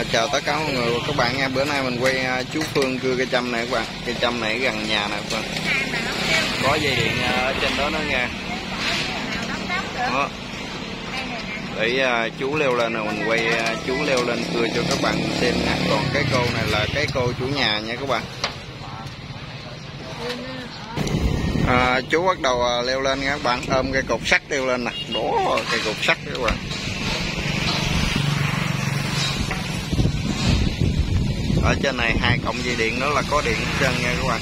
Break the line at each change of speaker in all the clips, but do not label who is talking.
Chào tất cả mọi người và các bạn nha. Bữa nay mình quay chú Phương cưa cây châm này các bạn. Cây châm này gần nhà nè các bạn. Có dây điện ở trên đó nữa nha. Đó. Để chú leo lên rồi mình quay chú leo lên cưa cho các bạn xem nha. Còn cái cô này là cái cô chủ nhà nha các bạn. Chú bắt đầu leo lên nha các bạn, ôm cây cột sắt leo lên nè. Đó, cây cột sắt các bạn. Ở trên này 2 cọng dây điện đó là có điện hết trơn nha các bạn.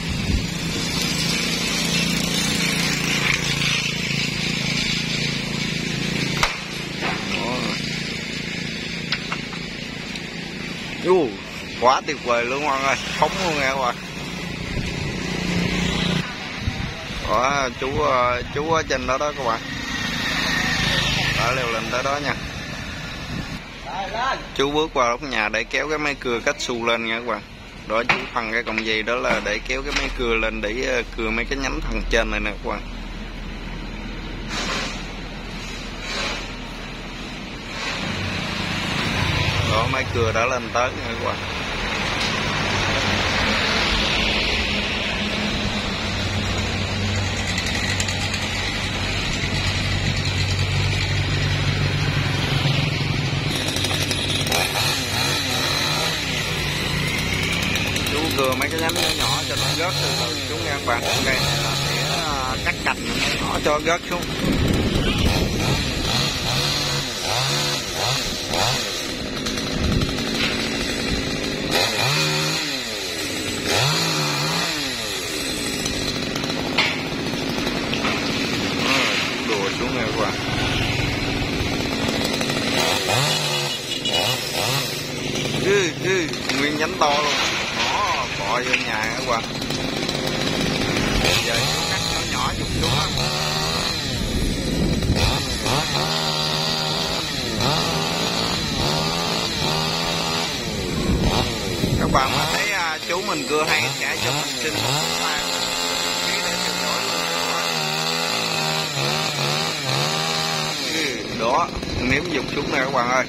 Quá tuyệt vời luôn mọi người, phóng luôn nha các bạn. Đó, chú ở trên đó đó các bạn. Đã leo lên tới đó nha. Chú bước qua góc nhà để kéo cái máy cưa cách xu lên nha các bạn. Đó, chú phân cái cọng dây đó là để kéo cái máy cưa lên để cưa mấy cái nhánh thằng trên này nè các bạn. Đó, máy cưa đã lên tới nha các bạn. Cưa mấy cái nhánh nhỏ cho nó rớt từ từ xuống nha các bạn. Đây là sẽ cắt cành nhỏ cho rớt xuống. Đùa xuống nha các bạn. Nguyên nhánh to luôn. Bỏ vô nhà các bạn. Giờ cắt nhỏ nhỏ dùng xuống á. Các bạn mà thấy chú mình cưa hay cả cho mình xin một like để theo dõi luôn. Đó, nếm dùng xuống nè các bạn ơi.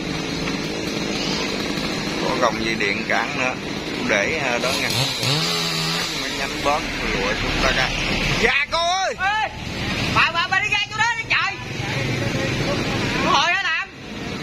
Có gồng dây điện cản nữa. Để đó nha. Nhánh bớt lụa xuống ta coi. Dạ cô ơi. Ê, bà đi ra chỗ đó đi trời. Hồi hả Nam?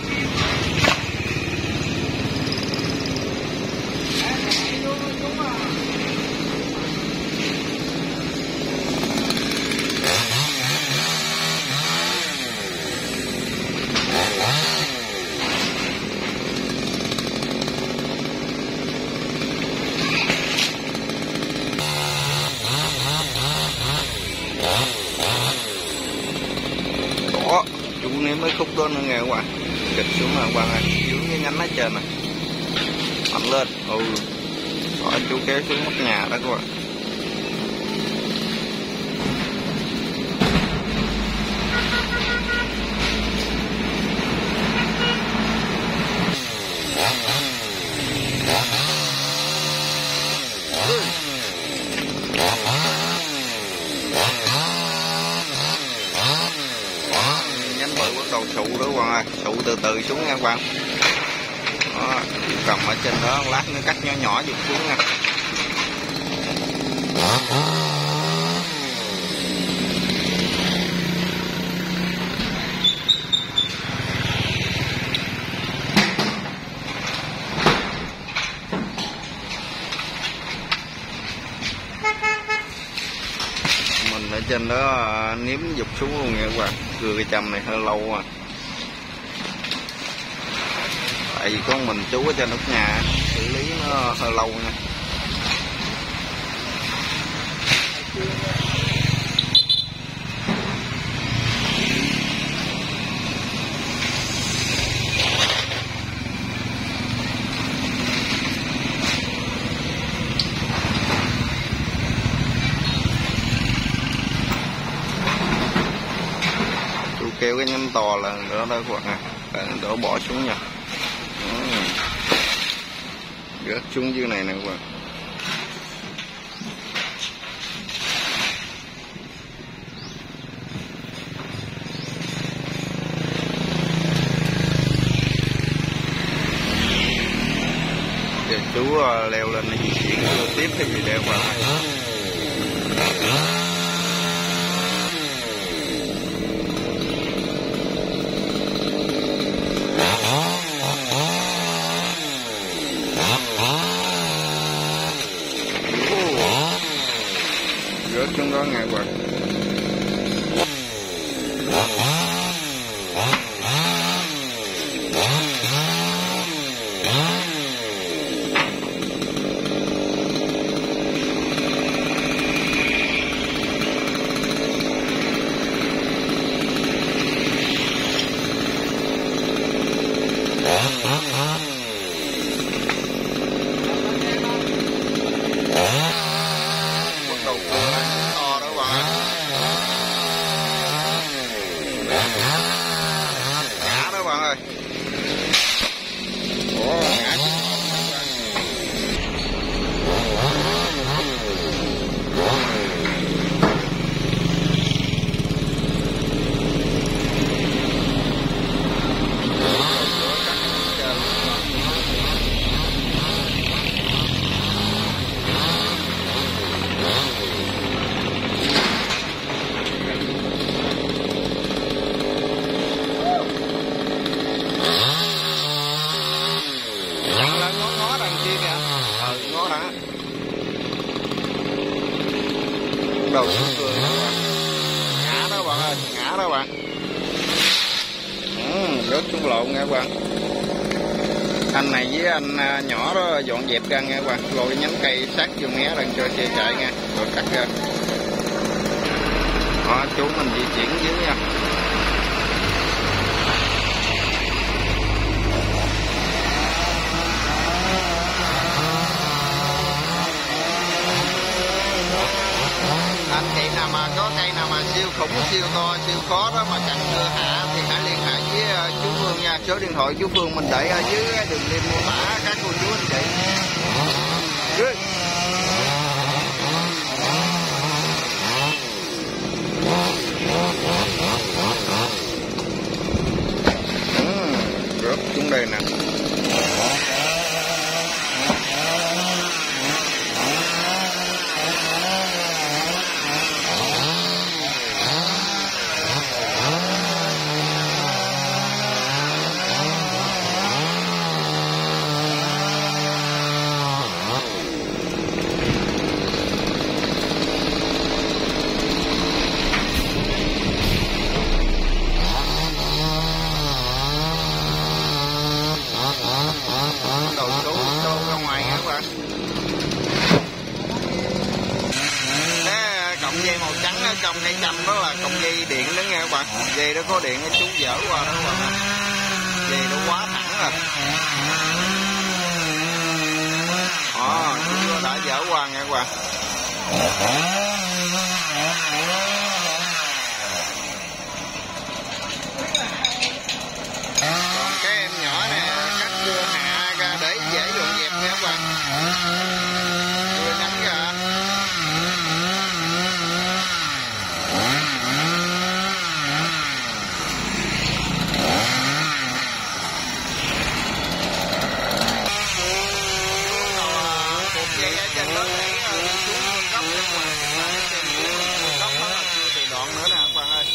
Đó, chú nếm mấy khúc đó nữa nghe các bạn. Kịch xuống nè các bạn ơi, dưới cái nhánh ở trên nè. Mạnh lên. Đó, chú kéo xuống mất nhà đó các bạn. Bắt đầu sụ đó các bạn ơi, sụ từ từ xuống nha các bạn. Đó, cầm ở trên đó lát nữa cắt nhỏ nhỏ dùng xuống nha. Mình ở trên đó nếm dục xuống luôn nha các bạn. Cưa cây châm này hơi lâu à. Tại vì có mình chú ở trên nóc nhà xử lý nó hơi lâu nha. Kêu cái nhánh to là đó đó các bạn à. Đổ bỏ xuống nha. Rớt xuống dưới này nè các bạn. chú leo lên di chuyển tiếp cái video qua. Rớt xuống đó nghe qua. Ngã đó bạn ơi. Ủa, ngã chứ. Ngó đằng kia kìa. Ngó đã. Đầu xuống cười đó bạn. Ngã đó bạn ơi, ngã đó bạn. Rớt xuống lộ nghe bạn. Anh này với anh nhỏ đó dọn dẹp ra nghe bạn. Lôi nhánh cây sát vô mé đằng cho xe chạy nha. Rồi cắt ra. Đó, chú mình di chuyển dưới nha. Anh chị nào mà có cây nào mà siêu khủng, siêu to, siêu khó đó mà cần cưa hạ thì hãy liên hệ với chú Phương nha. Số điện thoại chú Phương mình để ở dưới đường link mô tả các cô chú anh chị. Rớt xuống đây nè. Đầu số ra ngoài nha các bạn. Cái cọng dây màu trắng ở trong cây châm đó là cọng dây điện đó nghe các bạn. Dây đó có điện chú dở qua đó các bạn. Dây nó quá thẳng rồi. Chú đã dở qua nghe các bạn. Còn cái em nhỏ nè, cắt cưa hạ ra để dễ dọn dẹp nha các bạn. Cưa nhánh ra. Cột dây ở trên đó để xuống góc bên ngoài. Góc đó là chưa từ đoạn nữa nè các bạn ơi.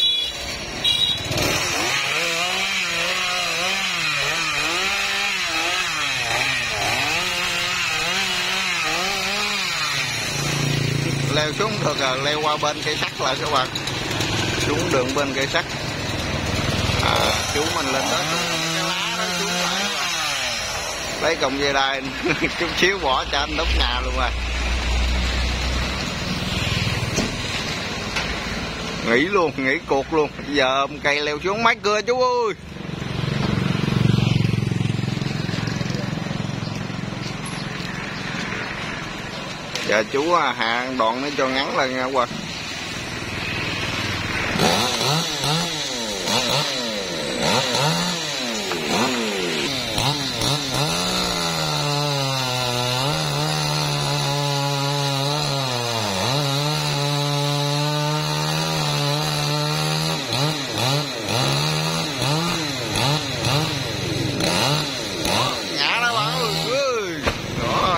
Leo xuống được rồi, leo qua bên cây sắt lại các bạn. Xuống đường bên cây sắt. Chú mình lên đó cái lá đó xuống lại các bạn. Lấy cọng dây đai chút xíu bỏ cho anh đốt nhà luôn rồi. Nghỉ luôn, nghỉ cuộc luôn. Bây giờ ôm cây leo xuống mái cưa chú ơi. Giờ chú hạ đoạn nó cho ngắn lên nha qua.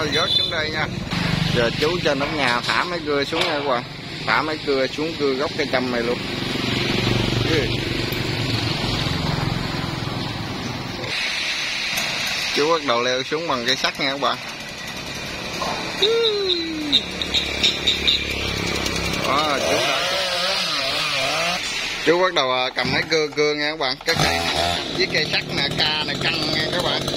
rồi rớt xuống đây nha. Giờ chú trên nóc nhà thả mấy cưa xuống nha các bạn, thả mấy cưa xuống cưa gốc cây châm này luôn. Chú bắt đầu leo xuống bằng cây sắt nha các bạn. Đó, chú bắt đầu cầm mấy cưa nha các bạn, cái cây với cây sắt nè, ca này căng nha các bạn.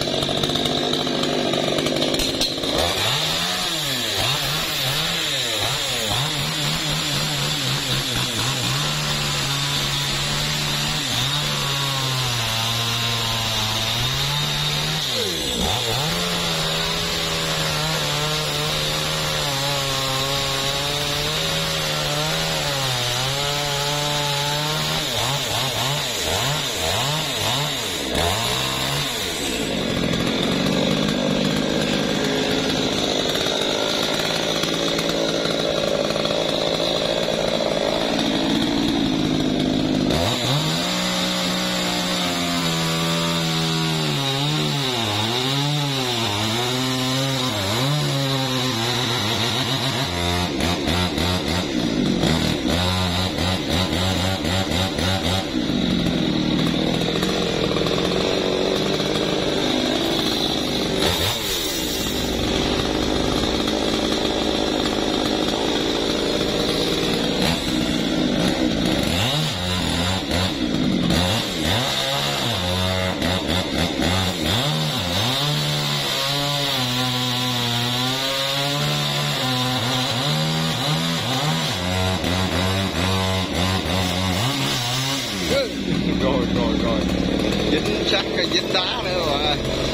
Rồi dính sắt hay dính đá nữa rồi.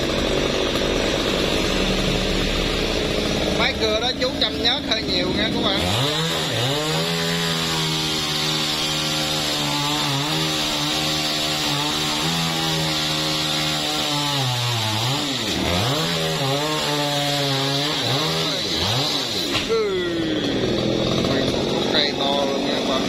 Mấy cưa đó chú chăm nhớt hơi nhiều nha các bạn. Cây to luôn nha các bạn.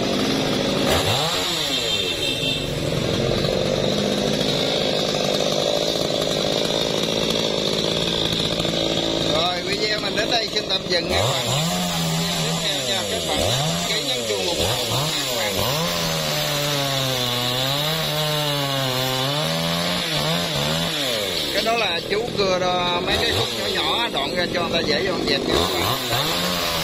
Video mình đến đây xin tạm dừng các bạn. Tiếp theo nha các bạn, ký nhấn chuông ủng hộ các bạn. Cái đó là chú cưa mấy cái khúc nhỏ nhỏ đoạn ra cho người ta dễ dọn dẹp nha các bạn.